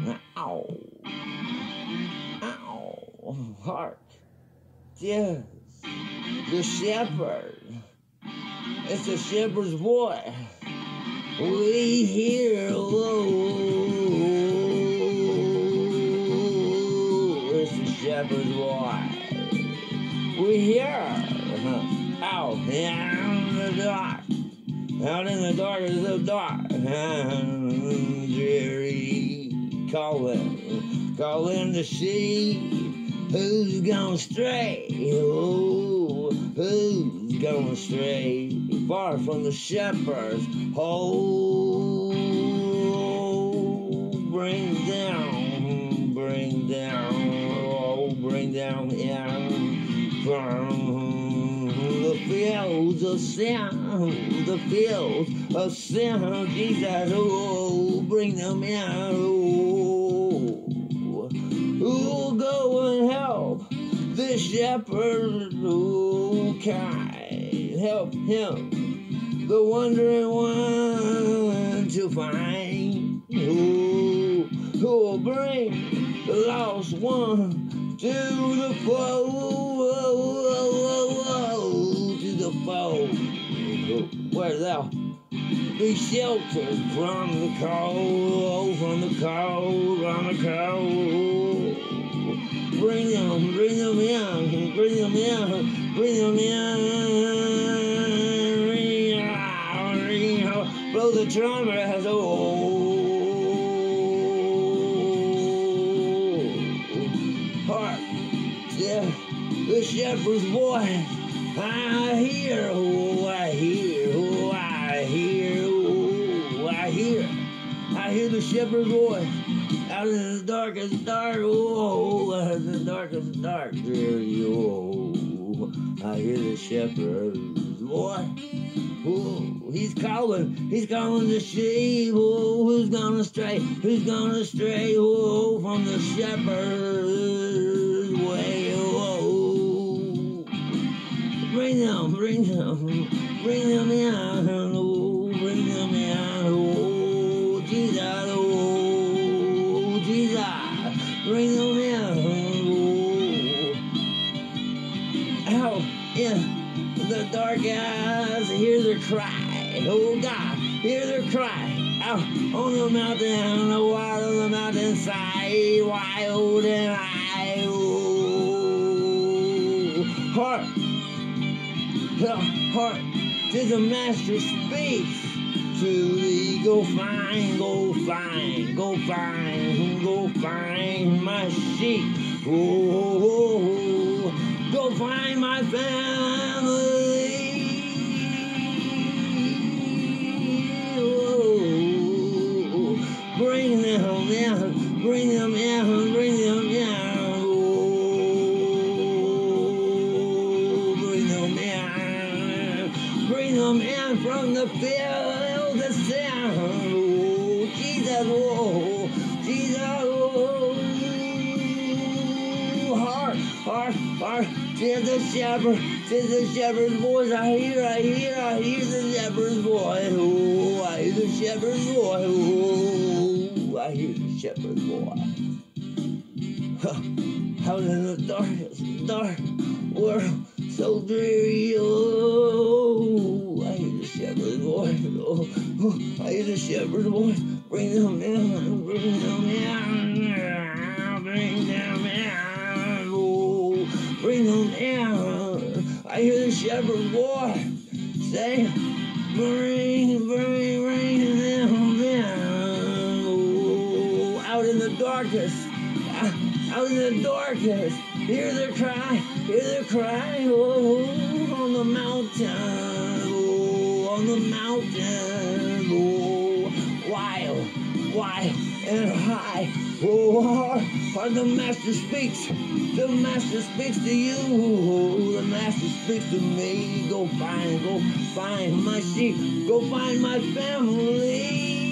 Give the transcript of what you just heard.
Ow. Ow. Hark. Yes. The shepherd. It's the shepherd's voice. We hear, it's the shepherd's voice. We hear, out in the dark. Out in the dark is the dark. And dreary calling the sheep. Who's gonna stray? Oh, who's gonna stray far from the shepherd's hole? Bring down from the fields of sin, Jesus, oh, bring them in, oh, go and help this shepherd, oh, kind, help him, the wandering one to find, who will bring the lost one to the fold, to the fold, where thou be sheltered from the cold, from the cold. Bring them in. Blow the trumpet, oh. Hark, yeah, the shepherd's voice. I hear, oh, I hear the shepherd's voice. Out in the darkest dark, oh, out in the darkest dark, dreary, oh, I hear the shepherd's voice. Oh, he's calling the sheep, oh, who's gonna stray, oh, from the shepherd's way, oh, bring them in, oh, bring them in, oh, Jesus, bring them in, oh, out in the dark eyes, hear their cry, oh God, hear their cry, out on the mountain, wild on the mountainside, wild and high, oh, heart, did the master speak to thee, go find my sheep, oh, go find my family, oh, bring them in, oh, bring them in from the field of sin, oh, Jesus, heart, tis the shepherd's voice, I hear the shepherd's voice, oh, I hear the shepherd's voice, oh, I hear the shepherd's voice. Out in the dark world, so dreary, oh, I hear the shepherd's voice, oh, I hear the shepherd's voice, bring them in, oh, bring them in, I hear the shepherd's voice, say, bring them in, oh, out in the darkest, hear their cry, oh, on the mountain, oh, wild and high, oh, heart, the master speaks to you, the master speaks to me, go find my sheep, go find my family.